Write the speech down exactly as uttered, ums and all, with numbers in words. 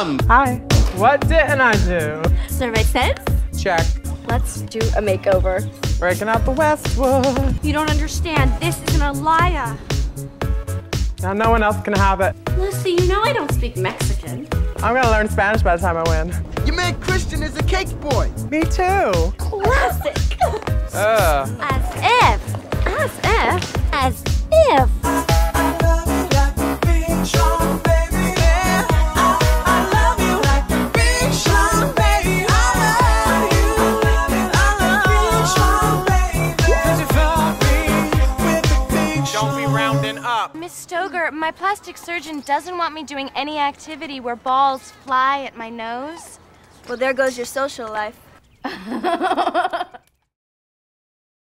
Willam! Hi. What didn't I do? Survey says? Check. Let's do a makeover. Breaking out the Westwood. You don't understand. This is an Alaya. Now no one else can have it. Lucy, you know I don't speak Mexican. I'm gonna learn Spanish by the time I win. Your man Christian is a cake boy. Me too. Classic. Ugh. As if. As if. As if. Miss Stoger, my plastic surgeon doesn't want me doing any activity where balls fly at my nose. Well, there goes your social life.